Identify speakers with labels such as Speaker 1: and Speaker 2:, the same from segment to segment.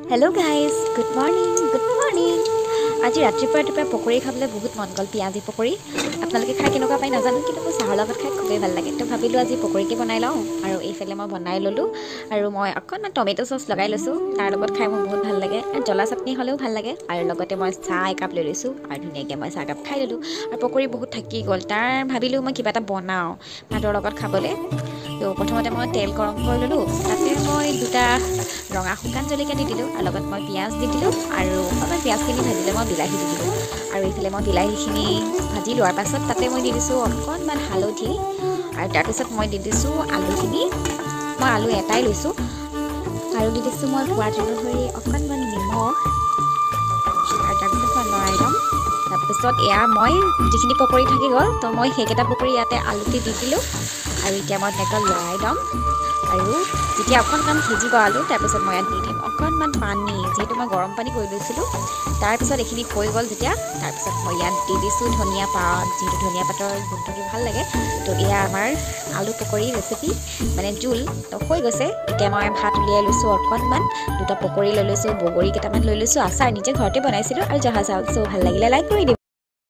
Speaker 1: Hello guys, good morning, good morning. আজি ৰাতিপুৱা পকৰি খাবলৈ বহুত মন গ'ল পিয়াজি পকৰি আপোনালোকে খাই কেনেকুৱা পাই নাজানো কিন্তু মই চাহৰ লগত খাই খুবেই ভাল লাগে তো ভাবিলোঁ আজি পকৰিকে বনাই লওঁ আৰু এইফালে মই বনাই ল'লোঁ আৰু মই অকণমান টমেটো চচ লগাই লৈছোঁ তাৰ লগত খাই মোৰ বহুত ভাল লাগে আৰু জ্বলা চাটনি হ'লেও ভাল লাগে আৰু লগতে মই চাহ একাপ লৈ লৈছোঁ আৰু ধুনীয়াকৈ মই চাহ একাপ খাই ল'লোঁ আৰু পকৰি বহুত থাকি গ'ল তাৰ ভাবিলোঁ মই কিবা এটা বনাওঁ ভাতৰ লগত খাবলৈ তো প্ৰথমতে মই তেল গৰম কৰি ল'লোঁ তাতে মই দুটা ৰঙা শুকান জলকীয়া দি দিলোঁ আৰু লগত মই পিঁয়াজ দি দিলোঁ আৰু অকণমান পিঁয়াজখিনি ভাজিলে মই বিলাহী দি দিলোঁ আৰু এইফালে মই বিলাহীখিনি ভাজি লোৱাৰ পাছত তাতে মই দি দিছোঁ অকণমান হালধি আৰু তাৰপিছত মই দি দিছোঁ আলুখিনি মই আলু এটাই লৈছোঁ আৰু দি দিছোঁ মই সোৱাদ অনুসৰি অকণমান নিমখ আৰু তাৰপিছত মই লৰাই ল'ম তাৰপিছত এয়া মই যিখিনি পকৰি থাকি গ'ল তো মই সেইকেইটা পকৰি ইয়াতে আলুটি দি দিলোঁ আৰু এতিয়া মই তেনেকৈ লৰাই ল'ম আৰু যেতিয়া অকণমান সিজিব আলু তাৰপিছত মই ইয়াত দি দিম অকণমান পানী যিহেতু মই গৰম পানী কৰি লৈছিলোঁ তাৰপিছত এইখিনি হৈ গ'ল যেতিয়া তাৰপিছত মই ইয়াত দি দিছোঁ ধনিয়া পাত যিহেতু ধনিয়া পাতৰ গোন্ধটো ভাল লাগে তো এয়া আমাৰ আলু পকৰি ৰেচিপি মানে জোল তো হৈ গৈছে এতিয়া মই ভাত উলিয়াই লৈছোঁ অকণমান দুটা পকৰি লৈ লৈছোঁ বগৰী কেইটামান লৈ লৈছোঁ আচাৰ নিজে ঘৰতে বনাইছিলোঁ আৰু জহা চাউল চ' ভাল লাগিলে লাইক কৰি দিম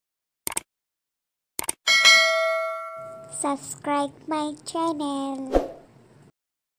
Speaker 2: Subscribe my channel.